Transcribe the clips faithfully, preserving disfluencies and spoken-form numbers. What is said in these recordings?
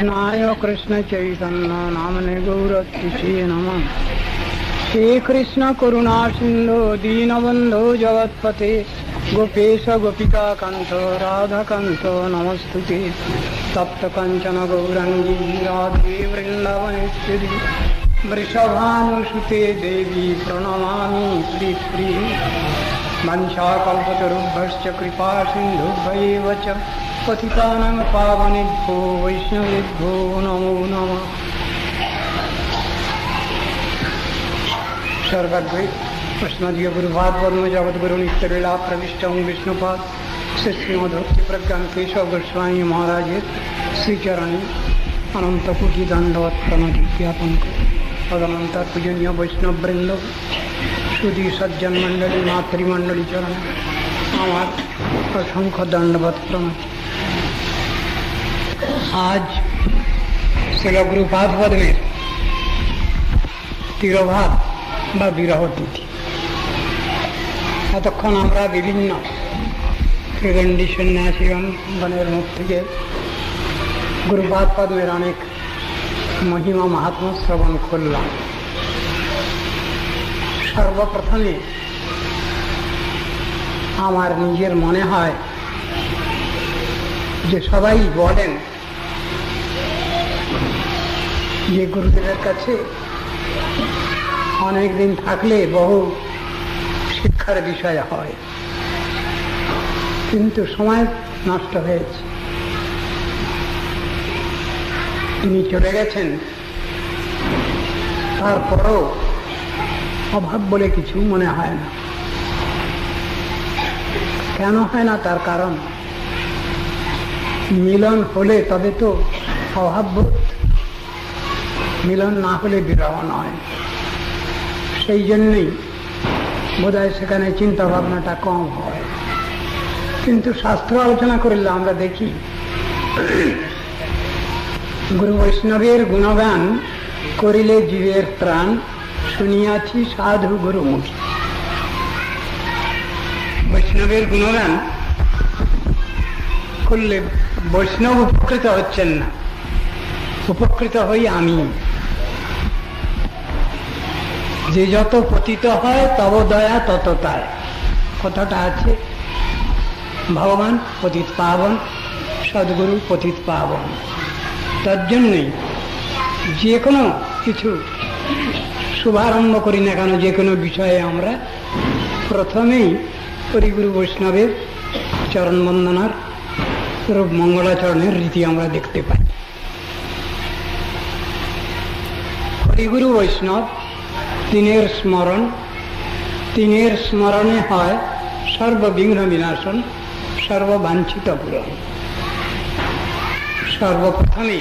कृष्णाय कृष्ण चैतन्य नामने गौरतिषे नमः। श्री कृष्ण करुणा सिंधु दीनबंधु जगत्पते गोपेश गोपिका कांत राधा कांत नमस्तुते। तप्त कंचन गौरंगी राधे वृंदावनेश्वरी वृषभानुसुते देवी प्रणमामि प्रिय। वंशाकल्पतरुभ्यश्च कृपा सिन्धुभ्यैव च पतितानां पावनेभ्यो वैष्णवेभ्यो नमो नमः। सर्वद्वै अस्मदीय गुरुभाग वर्म जगद्गुरु नित्यलीला प्रविष्टं विष्णुपाद श्री श्रीमद्भक्ति प्रज्ञान केशव गोस्वामी महाराज श्रीचरणे अनंत कोटि दंडवत प्रणति ज्ञापन भगवंता पूजनीय वैष्णव वृंद सुधी सज्जन मंडली मातृमंडली चरण हमार असंख्य दंडवत प्रणति। आज शिल गुरुपाद पद में तिरोभाग বা বিরহ তিথি। এতক্ষণ আমরা বিভিন্ন ত্রিদণ্ডী সন্ন্যাসীগণের মুখ থেকে গুরুপাদ পদ্মের অনেক মহিমা মাহাত্ম্য শ্রবণ করলাম। সর্বপ্রথমে আমার নিজের মনে হয় যে সবাই বলেন যে গুরুদেবের কাছে অনেক দিন থাকলে বহু শিক্ষার বিষয় হয়, কিন্তু সময় নষ্ট হয়েছে। তিনি চলে গেছেন, তারপরও অভাব বলে কিছু মনে হয় না। কেন হয় না? তার কারণ মিলন হলে তবে তো অভাববোধ, মিলন না হলে বিরহ নয়। সেই জন্যই বোধহয় সেখানে চিন্তা ভাবনাটা কম হয়। কিন্তু শাস্ত্র আলোচনা করলে আমরা দেখি গুরু বৈষ্ণবের গুণগান করিলে জীবের প্রাণ শুনিয়াছি সাধু গুরুমুখী। বৈষ্ণবের গুণগান করলে বৈষ্ণব উপকৃত হচ্ছেন না, উপকৃত হই আমি। যে যত পতিত হয় তব দয়া তত তার কথাটা আছে। ভগবান পতিত পাবন, সদ্গুরু পতিত পাবন। তার জন্যই যে কোনো কিছু শুভারম্ভ করি না কেন, যে কোনো বিষয়ে আমরা প্রথমেই হরিগুরু বৈষ্ণবের চরণ বন্দনার রূপ মঙ্গলাচরণের রীতি আমরা দেখতে পাই। হরিগুরু বৈষ্ণব তিনের স্মরণ, তিনের স্মরণে হয় সর্ববিঘ্ন বিনাশন, সর্ববাঞ্ছিত পূরণ। সর্বপ্রথমে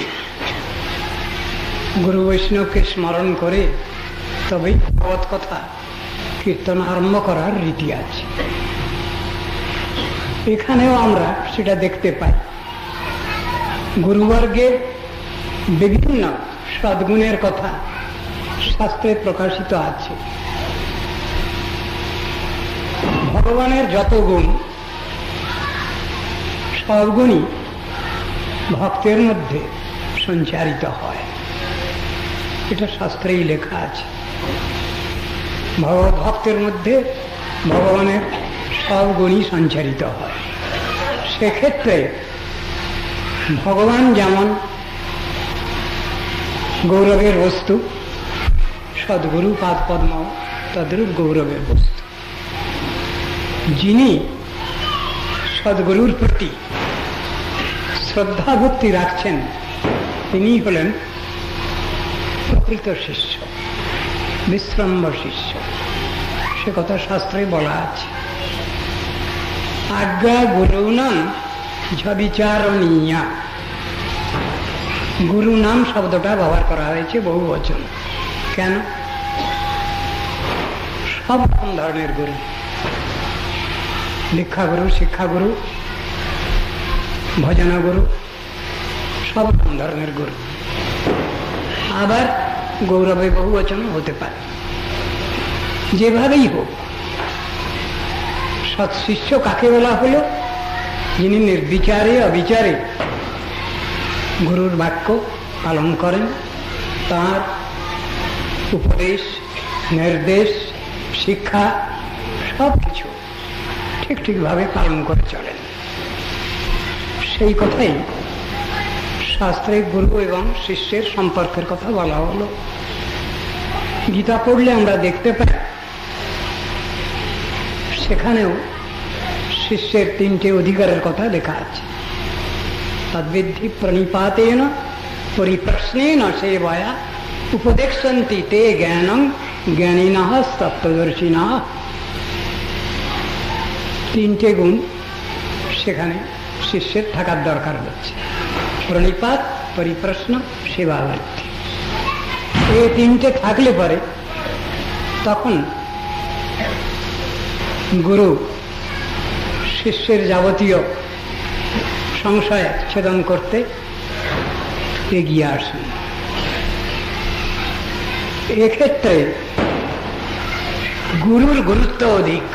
গুরু বৈষ্ণবকে স্মরণ করে তবেই ভগবত কথা কীর্তন আরম্ভ করার রীতি আছে। এখানেও আমরা সেটা দেখতে পাই। গুরুবর্গের বিভিন্ন সদ্গুণের কথা শাস্ত্রে প্রকাশিত আছে। ভগবানের যত গুণ, সব গুণই ভক্তের মধ্যে সঞ্চারিত হয়, এটা শাস্ত্রেই লেখা আছে। ভগবত ভক্তের মধ্যে ভগবানের সব গুণই সঞ্চারিত হয়। সেক্ষেত্রে ভগবান যেমন গৌরবের বস্তু, সদ্গুরু পাদ পদ্ম তাদেরও গৌরবের বস্তু। যিনি সদ্গুরুর প্রতি শ্রদ্ধা ভক্তি রাখছেন তিনি হলেন প্রকৃত শিষ্য, বিশ্রম্ভ শিষ্য। সে কথা শাস্ত্রে বলা আছে। আজ্ঞা গুরু নাম ঝবিচারণীয়া। গুরু নাম শব্দটা ব্যবহার করা হয়েছে বহু বচন। কেন? সব রকম ধরনের গুরু, দীক্ষাগুরু, শিক্ষাগুরু, ভজনগুরু, সব রকম ধরনের গুরু। আবার গৌরবে বহু বচন হতে পারে। যেভাবেই হোক, সৎশিষ্য কাকে বলা হলো? যিনি নির্বিচারে অবিচারে গুরুর বাক্য পালন করেন, তার উপদেশ, নির্দেশ, শিক্ষা সব কিছু ঠিক ঠিকভাবে পালন করে চলেন। সেই কথাই শাস্ত্রে গুরু এবং শিষ্যের সম্পর্কের কথা বলা হলো। গীতা পড়লে আমরা দেখতে পাই সেখানেও শিষ্যের তিনটে অধিকারের কথা লেখা আছে। তদ্বিদ্ধি প্রণিপাতেন পরিপ্রশ্নেন সেবায়া উপদেক্ষন্তি তে জ্ঞানং জ্ঞানিনঃ তত্ত্বদর্শিনঃ। তিনটে গুণ সেখানে শিষ্যের থাকার দরকার হচ্ছে। প্রণিপাত, পরিপ্রশ্ন, সেবাবৃত্তি, এই তিনটে থাকলে পরে তখন গুরু শিষ্যের যাবতীয় সংশয় ছেদন করতে এগিয়ে আসেন। এক্ষেত্রে গুরুর গুরুত্ব অধিক।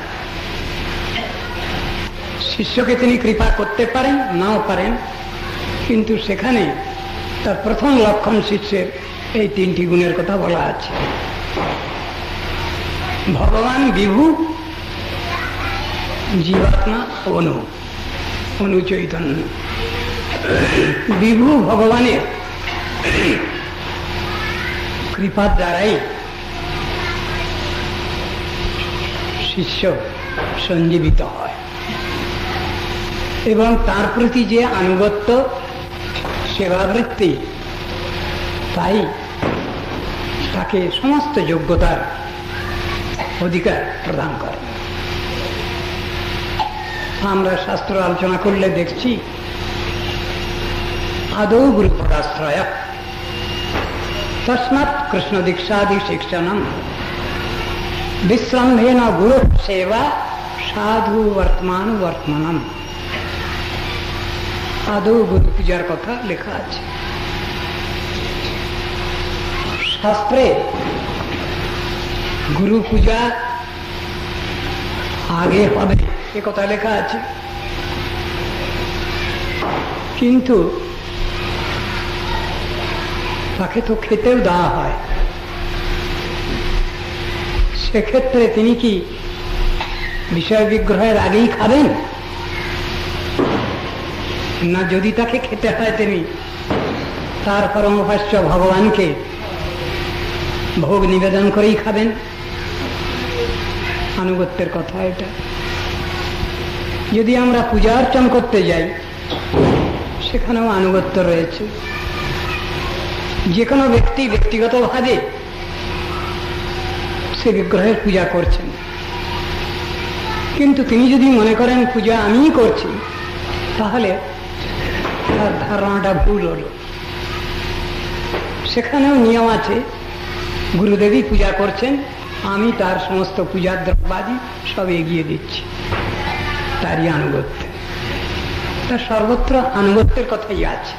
শিষ্যকে তিনি কৃপা করতে পারেন, নাও পারেন, কিন্তু সেখানে তার প্রথম লক্ষণ শিষ্যের এই তিনটি গুণের কথা বলা আছে। ভগবান বিভু, জীবাত্মা অনু, অনু চৈতন্য। বিভু ভগবানের কৃপার দ্বারাই শিষ্য সঞ্জীবিত হয় এবং তার প্রতি যে আনুগত্য, সেবাবৃত্তি, তাই তাকে সমস্ত যোগ্যতার অধিকার প্রদান করে। আমরা শাস্ত্র আলোচনা করলে দেখছি আদৌ গুরুপদাশ্রয় তস্মাৎ কৃষ্ণ দীক্ষাদি শিক্ষণম বিশ্রম্ভেন গুরু সেবা সাধু বর্তমান বর্তমানম। আদৌ গুরু পূজার কথা লেখা আছে শাস্ত্রে। গুরু পূজা আগে হবে এ কথা লেখা আছে, কিন্তু তাকে তো খেতেও দেওয়া হয়। সেক্ষেত্রে তিনি কি বিষয় বিগ্রহের আগেই খাবেন না? যদি তাকে খেতে হয় তিনি তার পরমভাষ্য ভগবানকে ভোগ নিবেদন করেই খাবেন। আনুগত্যের কথা এটা। যদি আমরা পূজা অর্চন করতে যাই সেখানেও আনুগত্য রয়েছে। যে কোনো ব্যক্তি ব্যক্তিগতভাবে সে বিগ্রহের পূজা করছেন, কিন্তু তিনি যদি মনে করেন পূজা আমিই করছি, তাহলে তার ধারণাটা ভুল হল। সেখানেও নিয়ম আছে, গুরুদেবী পূজা করছেন, আমি তার সমস্ত পূজার দ্রব্যাদি সব এগিয়ে দিচ্ছি, তারই আনুগত্য। তার সর্বত্র আনুগত্যের কথাই আছে।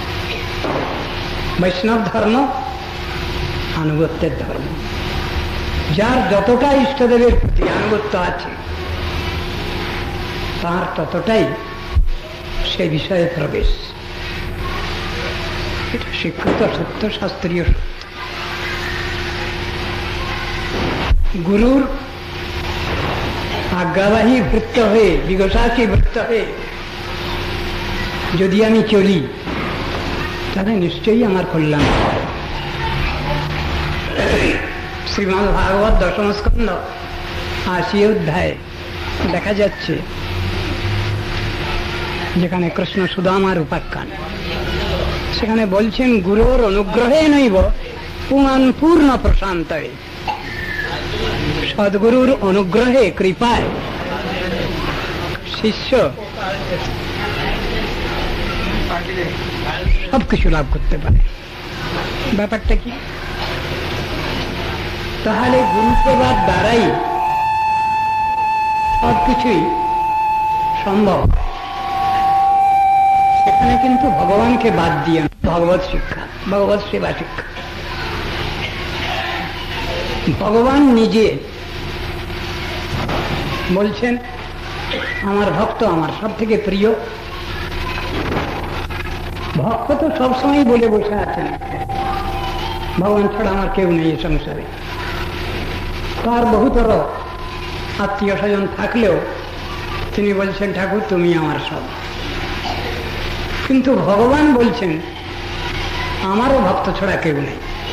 বৈষ্ণব ধর্ম আনুগত্যের ধর্ম। যার যতটা ইষ্টদেবের প্রতি আনুগত্য আছে তার ততটাই সে বিষয়ে প্রবেশ। এটা স্বীকৃত সত্য, শাস্ত্রীয় সত্য। গুরুর আজ্ঞাবাহী ভৃত্য হয়ে, বিগসাচী ভৃত্য হয়ে যদি আমি চলি, তাহলে নিশ্চয়ই আমার কল্যাণ হয়। শ্রীমদ ভাগবত দশম স্কন্ধ আশি অধ্যায় দেখা যাচ্ছে, যেখানে কৃষ্ণ সুদামার উপাখ্যান, সেখানে বলছেন গুরুর অনুগ্রহে নৈব পুমান পূর্ণ প্রশান্ত। সদ্গুরুর অনুগ্রহে, কৃপায় শিষ্য সবকিছু লাভ করতে পারে। ব্যাপারটা কি? তাহলে গুরু সেবার দ্বারাই সবকিছুই সম্ভব। সেখানে কিন্তু ভগবানকে বাদ দিয়ে ভগবত শিক্ষা, ভগবত সেবা শিক্ষা। ভগবান নিজে বলছেন আমার ভক্ত আমার সব থেকে প্রিয়, ভক্ত তো সবসময় বলে বসে আছেন ভগবান ছাড়া আমার কেউ নেই সংসারে। তার বহুতর আত্মীয় স্বজন থাকলেও তিনি বলছেন ঠাকুর তুমি আমার সব। কিন্তু ভগবান বলছেন আমারও ভক্ত ছাড়া কেউ নেই।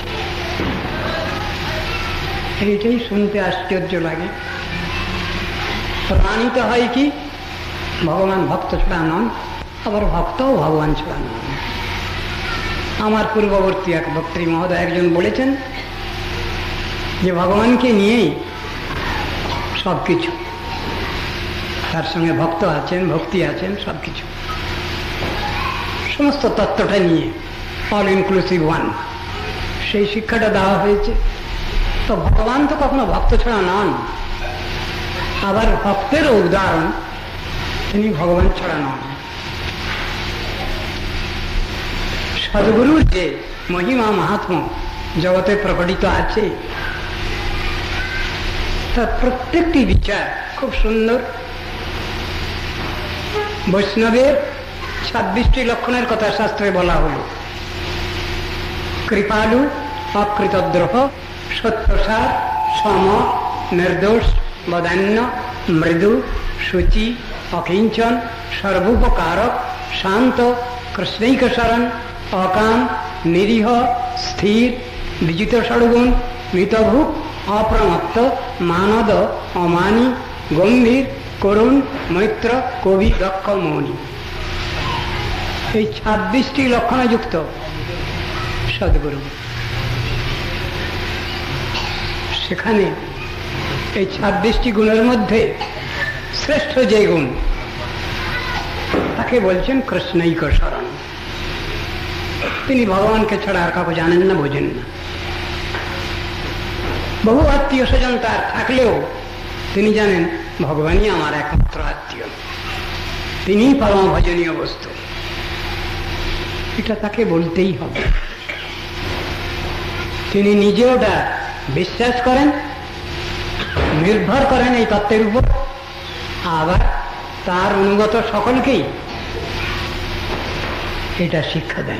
এইটাই শুনতে আশ্চর্য লাগে। প্রমাণিত হয় কি ভগবান ভক্ত ছাড়া নন, আবার ভক্তও ভগবান ছাড়া নন। আমার পূর্ববর্তী এক ভক্তি মহোদয় একজন বলেছেন যে ভগবানকে নিয়েই সব কিছু, তার সঙ্গে ভক্ত আছেন, ভক্তি আছেন, সব কিছু সমস্ত তত্ত্বটা নিয়ে অল ইনক্লুসিভ ওয়ান, সেই শিক্ষাটা দেওয়া হয়েছে। তো ভগবান তো কখনো ভক্ত ছাড়া নন, আবার ভক্তেরও উদাহরণ তিনি ভগবান ছাড়া নন। সদ্গুরুর যে মহিমা মাহাত্ম্য জগতে প্রকটিত আছে তার প্রত্যেকটি বিচার খুব সুন্দর। বৈষ্ণবের ছাব্বিশটি লক্ষণের কথা শাস্ত্রে বলা হল। কৃপালু, অকৃতদ্রোহ, সত্যসার, সম, নির্দোষ, বদান্য, মৃদু, শুচি, অকিঞ্চন, সর্বোপকারক, শান্ত, কৃষ্ণৈক শরণ, অকাম, নিরীহ, স্থির, বিজিত ষড়গুণ, মিতভুক, অপ্রমত্ত, মানদ, অমানী, গম্ভীর, করুণ, মৈত্র, কবি, দক্ষ, মৌনী। এই ছাব্বিশটি লক্ষণে যুক্ত সদ্গুরু। সেখানে এই ছাব্বিশটি গুণের মধ্যে শ্রেষ্ঠ যে গুণ তাকে বলছেন কৃষ্ণৈক শরণ। তিনি ভগবানকে ছাড়া আর কাউকে জানেন না, বোঝেন না। বহু আত্মীয় স্বজন তার থাকলেও তিনি জানেন ভগবানই আমার একমাত্র আত্মীয়, তিনিই পরম ভজনীয় বস্তু। এটা তাকে বলতেই হবে। তিনি নিজে ওটা বিশ্বাস করেন, নির্ভর করেন এই তত্ত্বের উপর, আবার তার অনুগত সকলকেই এটা শিক্ষা দেন।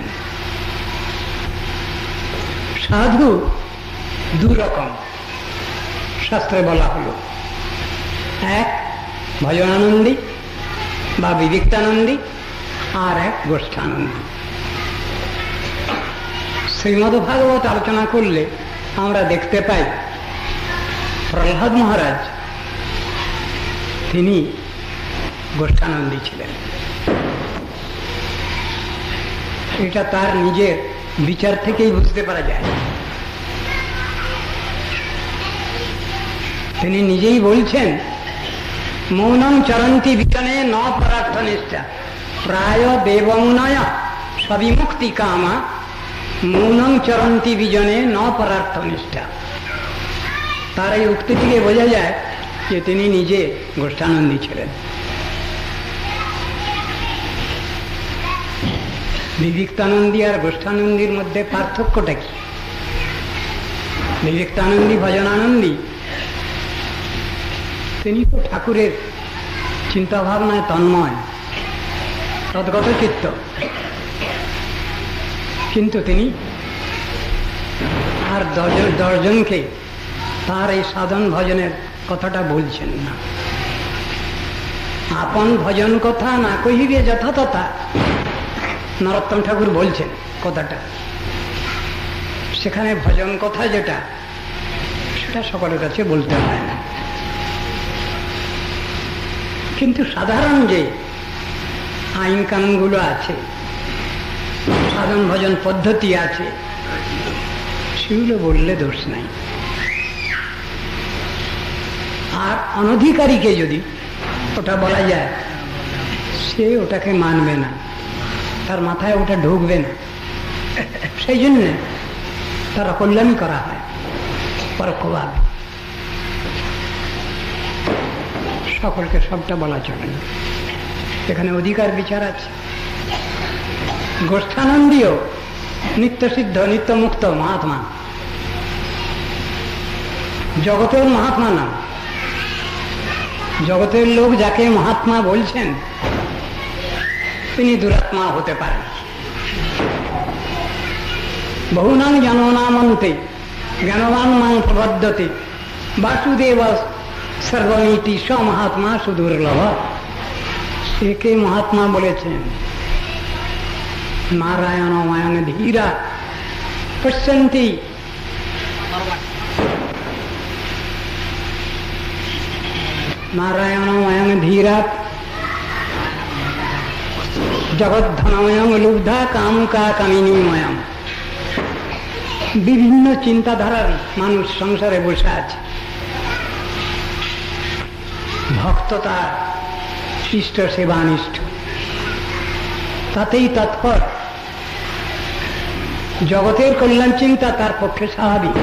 সাধু দু রকম শাস্ত্রে বলা হলো, এক ভজনানন্দী বা বিবিক্তানন্দী, আর এক গোষ্ঠানন্দী। শ্রীমদ্ ভাগবত আলোচনা করলে আমরা দেখতে পাই প্রহ্লাদ মহারাজ তিনি গোষ্ঠানন্দী ছিলেন। এটা তার নিজের বিচার থেকেই বুঝতে পারা যায়। তিনি নিজেই বলছেন মৌনম চরন্তি বিচনে ন পরার্থনিষ্ঠা প্রায় দেবমুনয় সবিমুক্তি কামা মৌনম চরন্তি বিজনে ন পরার্থনিষ্ঠা। তার এই উক্তি থেকে বোঝা যায় যে তিনি নিজে গোষ্ঠানন্দী ছিলেন। বিবিক্তানন্দী আর গোষ্ঠানন্দীর মধ্যে পার্থক্যটা কি? বিবিক্তানন্দী ভজনানন্দী তিনি তো ঠাকুরের চিন্তা ভাবনায় তন্ময়, তদ্গত চিত্ত, কিন্তু তিনি আর দশজন দশজনকে তার এই সাধন ভজনের কথাটা বলছেন না। আপন ভজন কথা না কহিবে যথাতথা, নরোত্তম ঠাকুর বলছেন কথাটা। সেখানে ভজন কথা যেটা, সেটা সকলের কাছে বলতে হয় না। কিন্তু সাধারণ যে আইন কানুনগুলো আছে, সাধন ভজন পদ্ধতি আছে, সেগুলো বললে দোষ নাই। আর অনধিকারীকে যদি ওটা বলা যায়, সে ওটাকে মানবে না, তার মাথায় ওটা ঢুকবে না। সেই জন্য তারা কল্যাণ করা হয় পরোক্ষভাবে। সকলকে সবটা বলা চলে না, এখানে অধিকার বিচার আছে। গোষ্ঠানন্দীয় নিত্যসিদ্ধ নিত্যমুক্ত মহাত্মা, জগতের মহাত্মা না। জগতের লোক যাকে মহাত্মা বলছেন তিনি দুরাত্মা হতে পারেন, বহুনাং জননামন্তে জ্ঞানবান মাং প্রবদ্ধতে বাসুদেব সর্বনীতি স মহাত্মা সুদুর্লভ। একে মহাত্মা বলেছেন নারায়ণ মায়ন ধীরা পশ্যন্তি নারায়ণ মায়ন ধীরা জগদ্ধনময়ং লুব্ধা কামুকা কামিনীময়ং। বিভিন্ন চিন্তাধারার মানুষ সংসারে বসে আছে, ভক্ততা ইষ্ট সেবানিষ্ঠ, তাতেই তৎপর। জগতের কল্যাণ চিন্তা তার পক্ষে স্বাভাবিক।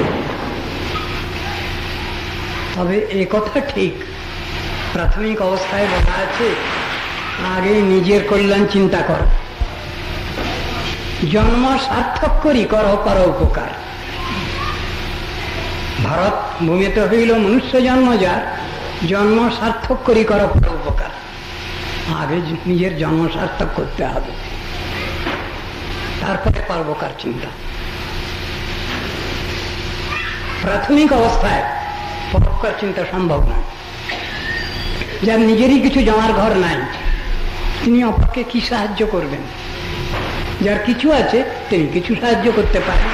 তবে এ কথা ঠিক, প্রাথমিক অবস্থায় বলা আছে আগে নিজের কল্যাণ চিন্তা করো, জন্ম সার্থক করি করো কর উপকার। ভারত ভূমিতে হইল মনুষ্য জন্ম, যার জন্ম সার্থক করি করো কর উপকার। আগে নিজের জন্ম সার্থক করতে হবে, তারপরে পরোপকার চিন্তা। প্রাথমিক অবস্থায় পরোপকার চিন্তা সম্ভব নয়। যার নিজেরই কিছু জমার ঘর নাই, তিনি অপরকে কি সাহায্য করবেন? যার কিছু আছে তিনি কিছু সাহায্য করতে পারেন।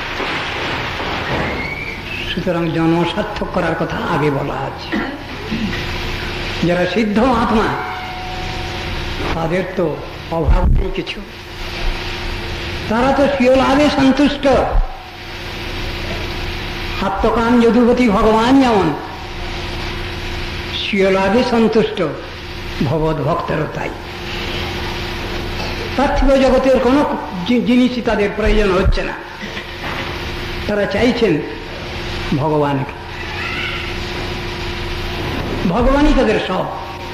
সুতরাং জন্ম সার্থক করার কথা আগে বলা আছে। যারা সিদ্ধ আত্মা তাদের তো অভাব নেই কিছু, তারা তো স্বীয় লাভে সন্তুষ্ট। আত্মকাম যদুপতি ভগবান যেমন স্বীয় লাভে সন্তুষ্ট, ভগবত ভক্তেরও তাই। পার্থিব জগতের কোনো জিনিসই তাদের প্রয়োজন হচ্ছে না, তারা চাইছেন ভগবানকে। ভগবানই তাদের সব।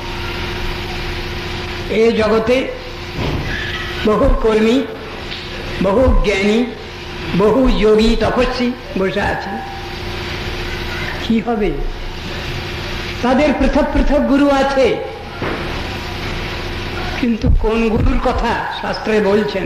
এ জগতে বহু কর্মী, বহু জ্ঞানী, বহু যোগী তপস্বী বসে আছেন। কি হবে? তাদের পৃথক পৃথক গুরু আছে, কিন্তু কোন গুরুর কথা শাস্ত্রে বলছেন?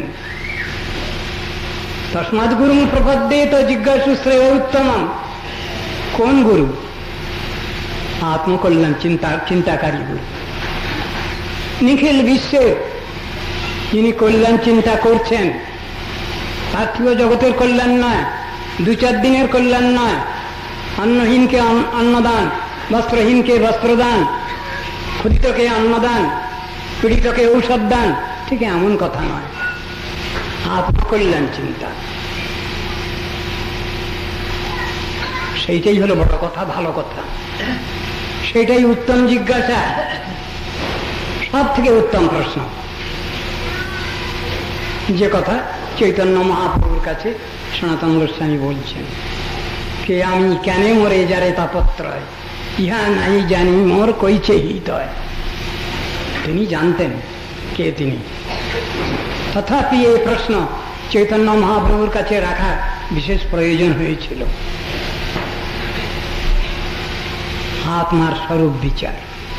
তস্মাৎ গুরুং প্রপদ্যেত জিজ্ঞাসু শ্রেয় উত্তমম। কোন গুরু? আত্মকল্যাণ চিন্তা চিন্তাকারী গুরু। নিখিল বিশ্বে যিনি কল্যাণ চিন্তা করছেন, পার্থিব জগতের কল্যাণ নয়, দু চার দিনের কল্যাণ নয়, অন্নহীনকে অন্নদান, বস্ত্রহীনকে বস্ত্রদান, ক্ষুদিতকে অন্নদান, পীড়িতকে ঔষধ দান, ঠিক এমন কথা নয়। আত্মকল্যাণ চিন্তা, সেইটাই হলো বড় কথা, ভালো কথা। সেটাই উত্তম জিজ্ঞাসা, সব থেকে উত্তম প্রশ্ন। যে কথা চৈতন্য মহাপ্রভুর কাছে সনাতন গোস্বামী বলছেন, কে আমি কেন মরে যারে তাপত্রয়, ইহা নাই জানি মোর কইছে হিতয়। তিনি জানতেন কে তিনি, তথাপি এই প্রশ্ন চৈতন্য মহাপ্রভুর কাছে রাখার বিশেষ প্রয়োজন হয়েছিল। আত্মার স্বরূপ বিচার।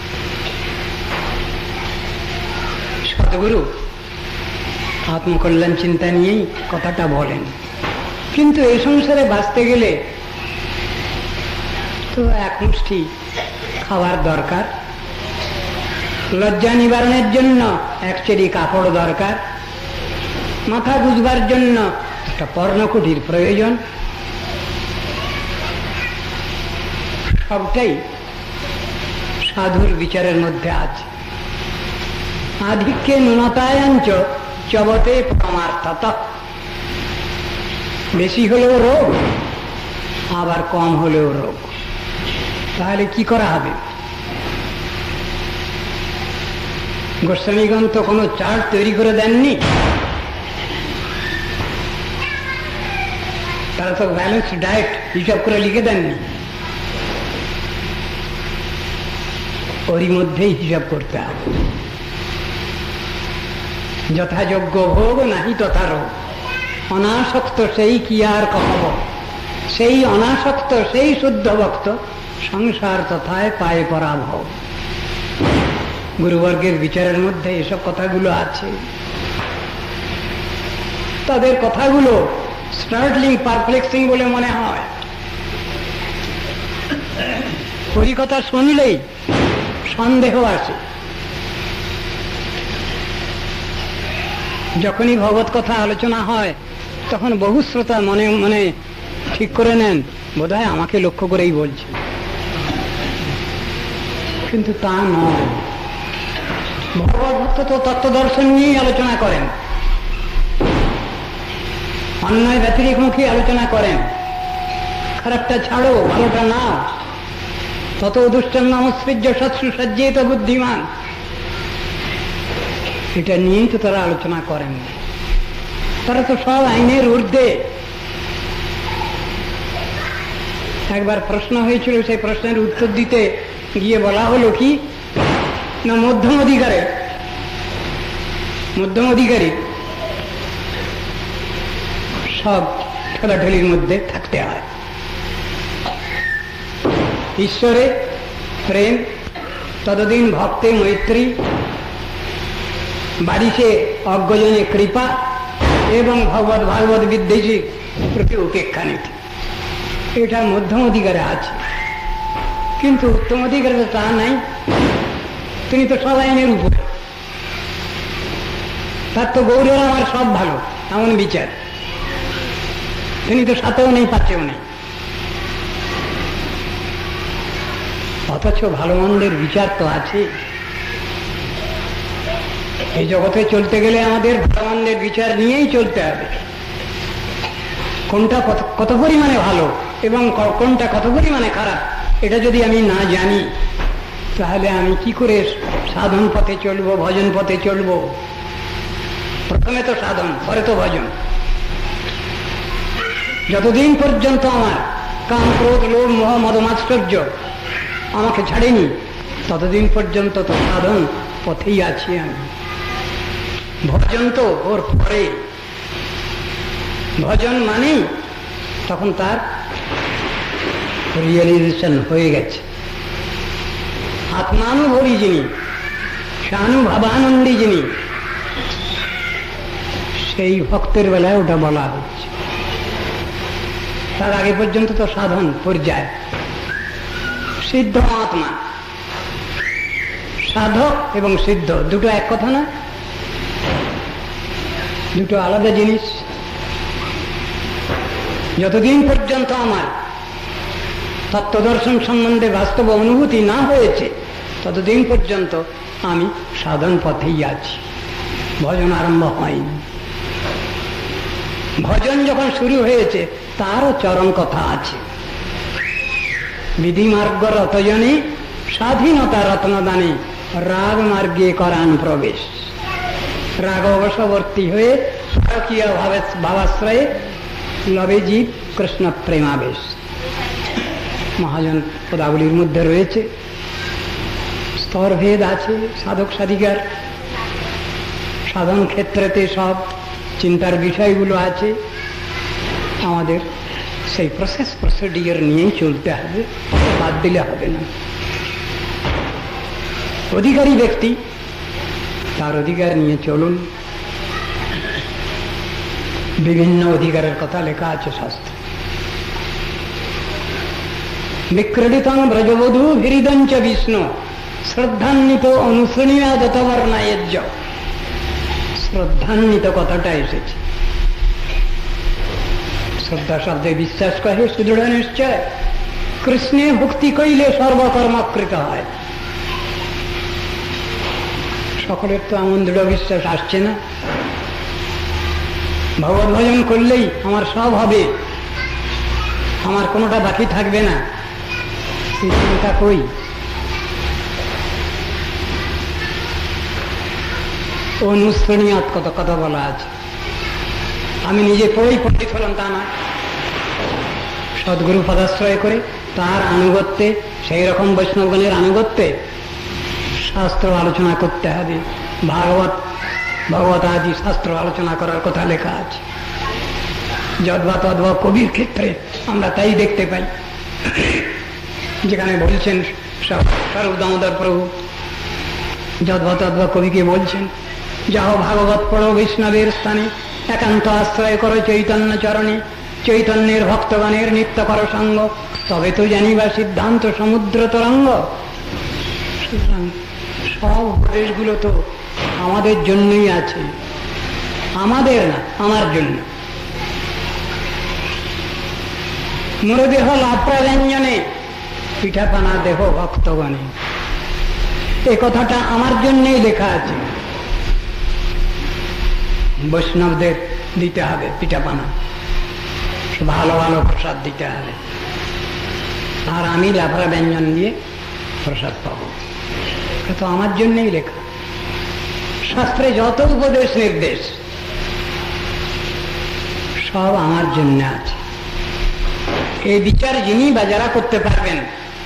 সদ্গুরু আত্মকল্যাণ চিন্তা নিয়েই কথাটা বলেন, কিন্তু এই সংসারে বাঁচতে গেলে তো এক মুষ্টি খাওয়ার দরকার, লজ্জা নিবারণের জন্য এক চেরি কাপড় দরকার, মাথা গুজবার জন্য একটা পর্ণকুটির প্রয়োজন। সবটাই সাধুর বিচারের মধ্যে আছে। আধিক্যে ন্যূনতায়াঞ্চ চবতে পরমার্থত। বেশি হলেও রোগ, আবার কম হলেও রোগ। তাহলে কি করা হবে? গোস্বামীগণ তো কোনো চার্ট তৈরি করে দেননি, তারা তো ব্যালেন্স ডায়েট হিসাব করে লিখে দেননি। ওরই মধ্যেই হিসাব করতে হবে। যথাযোগ্য ভোগ নাহি তথা রোগ, অনাসক্ত সেই কি আর কহব, সেই অনাসক্ত সেই শুদ্ধ ভক্ত সংসার তথায় পায় পরাভব। গুরুবর্গের বিচারের মধ্যে এসব কথাগুলো আছে। তাদের কথাগুলো স্টার্টলিং পারপ্লেক্সিং বলে মনে হয়। হরিকথা শুনলেই সন্দেহ আসে। যখনই ভগবত কথা আলোচনা হয় তখন বহু শ্রোতা মনে মনে ঠিক করে নেন বোধহয় আমাকে লক্ষ্য করেই বলছে, কিন্তু তা নয়। ভগবত ভক্ত তো তত্ত্ব দর্শন নিয়েই আলোচনা করেন, অন্যায় ব্যতিরেকমুখী আলোচনা করেন। খারাপটা ছাড়ো, ভালোটা নাও। তত দুষ্টম নমস্পৃজ্য শত্রু সজ্জিত বুদ্ধিমান, এটা নিয়েই তো তারা আলোচনা করেন। তারা তো সব আইনের ঊর্ধ্বে। একবার প্রশ্ন হয়েছিল, সেই প্রশ্নের উত্তর দিতে গিয়ে বলা হলো কি না, মধ্যম অধিকারে মধ্যম অধিকারী সব ঠেলাঠেলির মধ্যে থাকতে হয়। ঈশ্বরে প্রেম, ততদিন ভক্তে মৈত্রী, বাড়িতে অজ্ঞজনে কৃপা এবং ভগবত ভাগবত বিদ্বেষী প্রতি উপেক্ষা নীতি, এটা মধ্যম অধিকারে আছে। কিন্তু উত্তম অধিকারে তো তা নাই। তিনি তো সব আইনের উপরে, তার তো গৌরের আমার সব ভালো এমন বিচার। তিনি তো সাথেও নেই, পাচ্ছেও নেই। অথচ ভালো মন্দের বিচার তো আছে। এই জগতে চলতে গেলে আমাদের ভালো মন্দের বিচার নিয়েই চলতে হবে। কোনটা কত পরিমাণে ভালো এবং কোনটা কত পরিমাণে খারাপ, এটা যদি আমি না জানি তাহলে আমি কি করে সাধন পথে চলবো, ভজন পথে চলবো? প্রথমে তো সাধন, পরে তো ভজন। যতদিন পর্যন্ত আমার কাম, ক্রোধ, লোভ, মোহ, মদ, মাৎসর্য আমাকে ছাড়েনি, ততদিন পর্যন্ত তো সাধন পথেই আছি আমি। ভজন তো ওর পরে। ভজন মানেই তখন তার রিয়েলাইজেশন হয়ে গেছে। আত্মানুভবী যিনি, স্বানুভাবানন্দী যিনি, সেই ভক্তের বেলায় ওটা বলা হচ্ছে। তার আগে পর্যন্ত তো সাধন পর্যায়। সিদ্ধ আত্মা, সাধক এবং সিদ্ধ দুটো এক কথা না, দুটো আলাদা জিনিস। যতদিন পর্যন্ত আমার তত্ত্বদর্শন সম্বন্ধে বাস্তব অনুভূতি না হয়েছে ততদিন পর্যন্ত আমি সাধন পথেই আছি, ভজন আরম্ভ হয়নি। ভজন যখন শুরু হয়েছে তারও চরম কথা আছে। বিধি মার্গ রতজনে স্বাধীনতা রত্নদানে রাগ মার্গে করান প্রবেশ। রাগ অবশবর্তী হয়ে স্বকীয় ভাবাশ্রয়ে লবে জীব কৃষ্ণ প্রেমাবেশ। মহাজন পদাবলীর মধ্যে রয়েছে, স্তরভেদ আছে সাধক সাধিকার, সাধন ক্ষেত্রেতে সব চিন্তার বিষয়গুলো আছে। আমাদের সেই প্রসেস প্রসিডিওর নিয়েই চলতে হবে, বাদ দিলে হবে না। অধিকারী ব্যক্তি তার অধিকার নিয়ে চলুন। বিভিন্ন অধিকারের কথা লেখা আছে শাস্ত্রে। বিক্রডিতং ব্রজবধূ ভিরিদঞ্চ বিষ্ণু শ্রদ্ধান্বিত অনুশৃণীয়া দতবর্ণায়জ্য। শ্রদ্ধান্বিত কথাটা এসেছে। শ্রদ্ধা শব্দে বিশ্বাস কহে সুদৃঢ় নিশ্চয়, কৃষ্ণে ভক্তি কইলে সর্বকর্মকৃত হয়। সকলের তো এমন দৃঢ় বিশ্বাস আসছে না। ভগবত ভজন করলেই আমার সব হবে, আমার কোনোটা বাকি থাকবে না, এই চিন্তা কই? অনুশ্রেণীয়াত কত কথা বলা আছে। আমি নিজে পড়েই পণ্ডিত হলাম তা না, সদ্গুরু পদাশ্রয় করে তার আনুগত্যে, সেই রকম বৈষ্ণবগণের আনুগত্যে শাস্ত্র আলোচনা করতে হবে। ভাগবত ভগবত আদি শাস্ত্র আলোচনা করার কথা লেখা আছে। যদ্বা তদ্বা কবির ক্ষেত্রে আমরা তাই দেখতে পাই, যেখানে বলছেন স্বরূপ দামোদর প্রভু যদ্বা তদ্বা কবিকে বলছেন, যাও ভাগবত পড়ো বৈষ্ণবের স্থানে, একান্ত আশ্রয় করো চৈতন্য চরণে, চৈতন্যের ভক্তগণের নিত্য কর সঙ্গ, তবে তো জানিবা সিদ্ধান্ত সমুদ্র তরঙ্গ। সব উপদেশগুলো তো আমাদের জন্যই আছে, আমাদের না, আমার জন্য। মোর দেহ লাভ্রাঞ্জনে, পিঠাপানা দেহ ভক্তগণে, এ কথাটা আমার জন্যই লেখা আছে। বৈষ্ণবদের দিতে হবে পিঠাপানা, ভালো ভালো প্রসাদ দিতে হবে, আর আমি লাভরা ব্যঞ্জন দিয়ে প্রসাদ পাবো। এটা তো আমার জন্যই লেখা। শাস্ত্রে যত উপদেশ নির্দেশ সব আমার জন্য আছে। এই বিচার যিনি বা যারা করতে পারবেন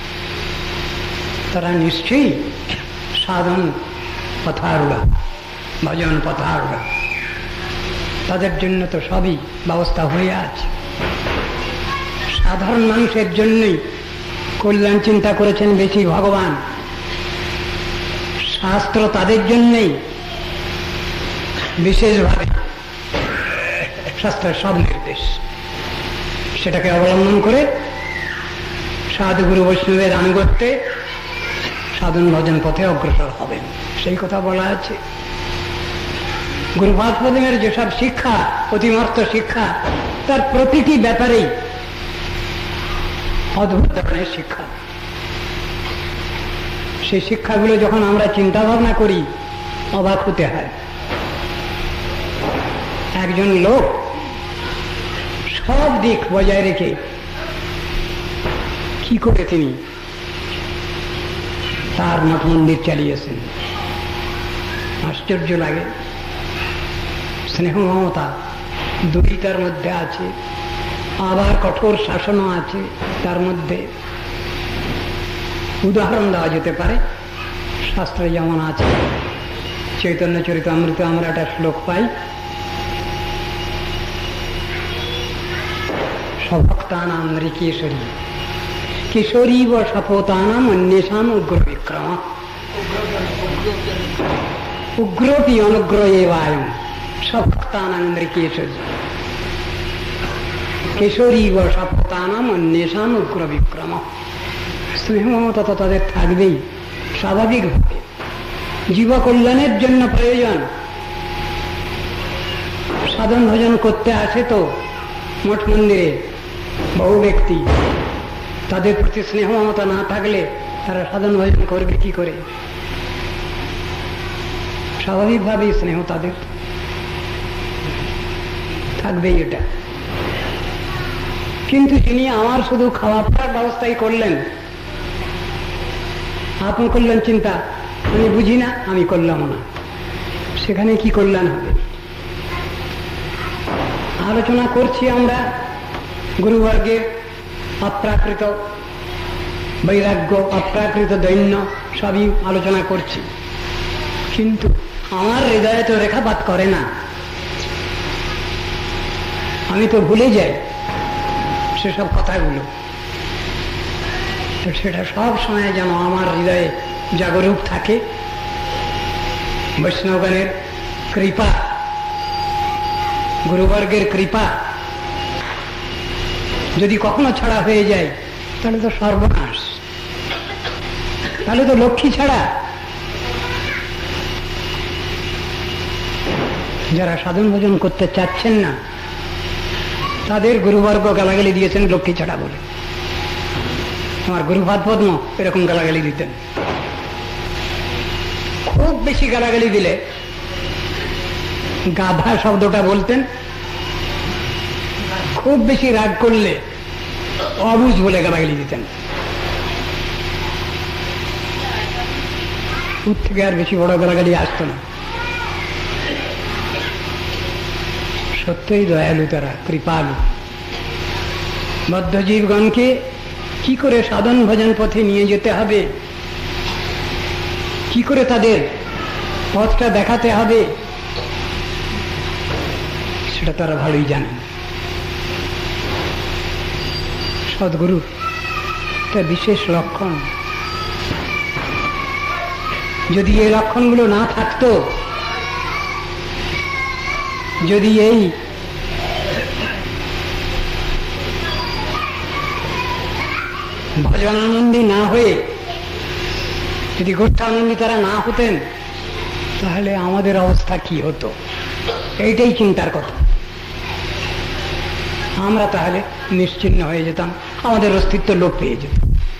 তারা নিশ্চয়ই সাধন পথারুড়া, ভজন পথারুড়া, তাদের জন্য তো সবই ব্যবস্থা হয়ে আছে। সাধারণ মানুষের জন্যই কল্যাণ চিন্তা করেছেন বেশি ভগবান। শাস্ত্র তাদের জন্যই বিশেষভাবে শাস্ত্রের সব নির্দেশ, সেটাকে অবলম্বন করে সাধুগুরু বৈষ্ণবের আনুগত্যে সাধন ভজন পথে অগ্রসর হবেন, সেই কথা বলা আছে। গুরুপাদ পদ্মের যেসব শিক্ষা, অতিমর্থ শিক্ষা, তার প্রতিটি ব্যাপারেই অদ্ভুত ধরনের শিক্ষা। সেই শিক্ষাগুলো যখন আমরা চিন্তা ভাবনা করি অবাক হতে হয়। একজন লোক সব দিক বজায় রেখে কি করে তিনি তার মঠ মন্দির চালিয়েছেন, আশ্চর্য লাগে। স্নেহ মমতা দুই তার মধ্যে আছে, আবার কঠোর শাসনও আছে তার মধ্যে। উদাহরণ দেওয়া যেতে পারে, শাস্ত্রে যেমন আছে, চৈতন্য চরিতামৃতে আমরা একটা শ্লোক পাই, সভক্তানাম নৃকেশরী কিশোরীব শপতানাম অন্যেষাম উগ্র বিক্রম উগ্রপি অনুগ্র এবায়ম সভক্তানাম নৃকেশরী কিশোরীব শপতানাম অন্যেষাম উগ্র বিক্রম। স্নেহ মমতা তো তাদের থাকবেই স্বাভাবিকভাবে, জীব কল্যাণের জন্য প্রয়োজন। সাধন ভজন করতে আসে তো মঠ মন্দিরে বহু ব্যক্তি, তাদের প্রতি স্নেহ মমতা না থাকলে তারা সাধন ভজন করবে কি করে? স্বাভাবিকভাবেই স্নেহ তাদের থাকবেই, এটা। কিন্তু তিনি আমার শুধু খাওয়া পড়ার ব্যবস্থাই করলেন, আপন কল্যাণ চিন্তা আমি বুঝি না, আমি করলাম না, সেখানে কি কল্যাণ হবে? আলোচনা করছি আমরা গুরুবর্গের অপ্রাকৃত বৈরাগ্য, অপ্রাকৃত দৈন্য সবই আলোচনা করছি, কিন্তু আমার হৃদয়ে তো রেখাপাত করে না। আমি তো ভুলে যাই সেসব কথাগুলো। তো সেটা সব সময় যেন আমার হৃদয়ে জাগরূক থাকে। বৈষ্ণবগণের কৃপা, গুরুবর্গের কৃপা যদি কখনো ছাড়া হয়ে যায় তাহলে তো সর্বনাশ, তাহলে তো লক্ষ্মী ছাড়া। যারা সাধন ভজন করতে চাচ্ছেন না তাদের গুরুবর্গ গালাগালি দিয়েছেন লক্ষ্মী ছাড়া বলে। আমার গুরুপাদ পদ্ম এরকম গালাগালি দিতেন। খুব বেশি গালাগালি দিলে গাধা শব্দটা বলতেন, খুব বেশি রাগ করলে অবুঝ বলে গালাগালি দিতেন। উঠ থেকে আর বেশি বড় গালাগালি আসতো না। সত্যই দয়ালু তারা, কৃপালু। বদ্ধজীবগণকে কি করে সাধন ভজন পথে নিয়ে যেতে হবে, কি করে তাদের পথটা দেখাতে হবে, সেটা তারা ভালোই জানেন। সদ্গুরুর একটা বিশেষ লক্ষণ, যদি এই লক্ষণগুলো না থাকতো যদি এই ভজনানন্দী না হয়ে যদি গোষ্ঠানন্দী তারা না হতেন তাহলে আমাদের অবস্থা কি হতো, এইটাই চিন্তার কথা। আমরা তাহলে নিশ্চিহ্ন হয়ে যেতাম, আমাদের অস্তিত্ব লোপ পেয়ে যেত।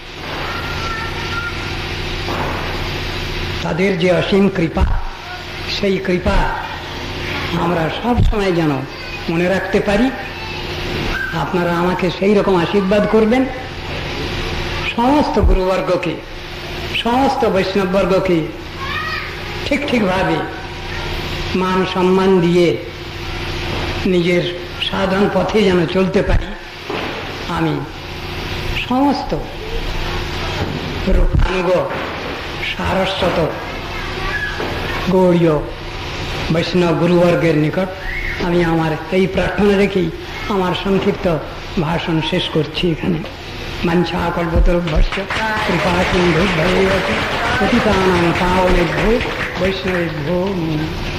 তাদের যে অসীম কৃপা, সেই কৃপা আমরা সব সময় যেন মনে রাখতে পারি। আপনারা আমাকে সেই রকম আশীর্বাদ করবেন। সমস্ত গুরুবর্গকে, সমস্ত বৈষ্ণববর্গকে ঠিক ঠিকভাবে মান সম্মান দিয়ে নিজের সাধন পথে যেন চলতে পারি, আমি সমস্ত রূপানুগ সারস্বত গৌড়ীয় বৈষ্ণব গুরুবর্গের নিকট আমি আমার এই প্রার্থনা রেখেই আমার সংক্ষিপ্ত ভাষণ শেষ করছি এখানে। মঞ্চা কল্পতরুভ্যশ্চ কৃপা সিন্ধুভ্যেব পতিতানাং পাবনেভ্যো বৈষ্ণবেভ্যো নমঃ।